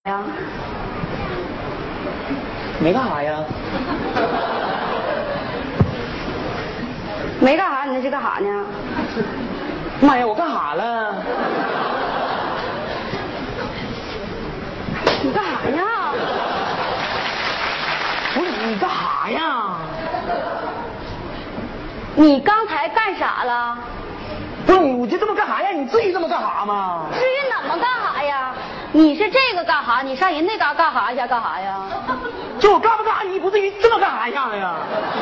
呀？ 没干啥呀？ 没干啥，你那是干啥呢？ 妈呀，我干啥了？ 你干啥呀？ 不是你干啥呀？ 你刚才干啥了？ 不是你，我就这么干啥呀？你至于这么干啥吗？ 至于怎么干啥呀？你是这个干啥？你上人那嘎干啥一下干啥呀？ 就我干不干啥，你不至于这么干啥样呀？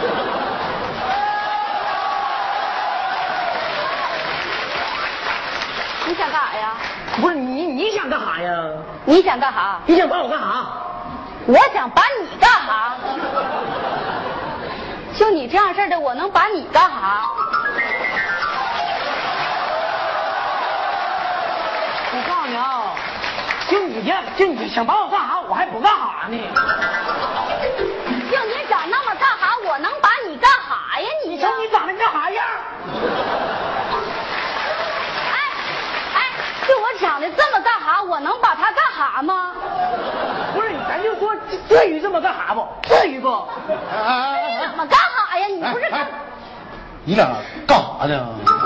你想干啥呀？ 不是你想干啥呀？ 你想干啥？ 你想把我干啥？ 我想把你干啥？就你这样式的，我能把你干啥？ 我告诉你啊，就你想把我干啥，我还不干啥呢。 就你长那么干啥，我能把你干啥呀？你瞅你长得干啥样？ 就我长得这么干啥，我能把他干啥吗？ 不是，咱就说至于这么干啥不？至于不？ 你怎么干啥呀？你不是干？ 你俩干啥呢？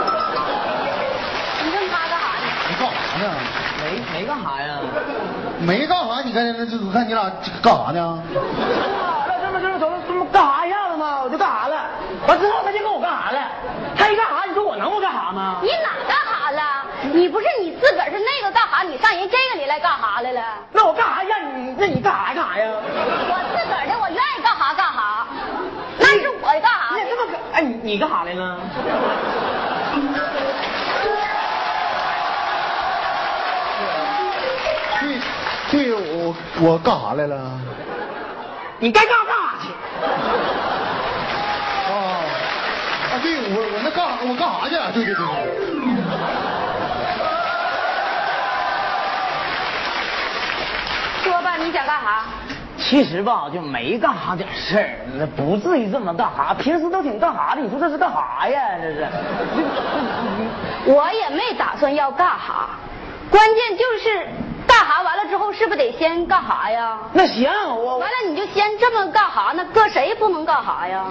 你跟他干啥呢？ 你干啥呢？ 没干啥呀？ 没干啥，你看我看你俩干啥呢？ 这么干啥样了吗？我就干啥了。完之后他就跟我干啥了？他一干啥，你说我能不干啥吗？ 你哪干啥了？你不是你自个儿是那个干啥？你上人这个里来干啥来了？ 那我干啥呀？那你干啥干啥呀？ 我自个儿的，我愿意干啥干啥。那是我干啥？ 你也这么干？哎，你干啥来了？ 对，我干啥来了？ 你该干啥去？ 对，我那干啥？我干啥去？对。 说吧，你想干啥？ 其实吧，就没干啥点事儿，那不至于这么干啥。平时都挺干啥的，你说这是干啥呀？这是。 我也没打算要干啥，关键就是干啥完了之后，是不是得先干啥呀？ 那行，我完了你就先这么干啥，那搁谁不能干啥呀？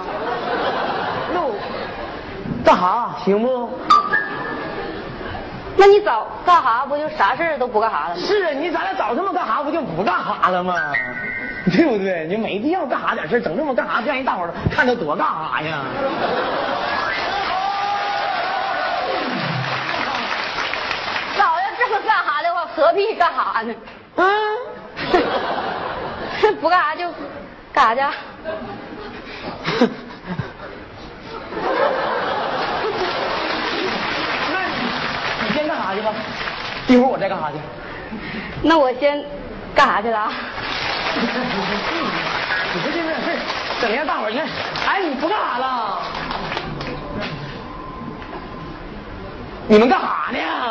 干啥行不？ 那你早干啥不就啥事儿都不干啥了吗？ 是啊，你咱俩早这么干啥，不就不干啥了吗？对不对？你没必要干啥点事整这么干啥，让人大伙儿看着多干啥呀？ 早要这么干啥的话，何必干啥呢？不干啥就干啥去？ 你先干啥去吧，一会儿我再干啥去。 那我先干啥去了？ 你说这点事整让大伙儿一看，哎，你不干啥了？你们干啥呢？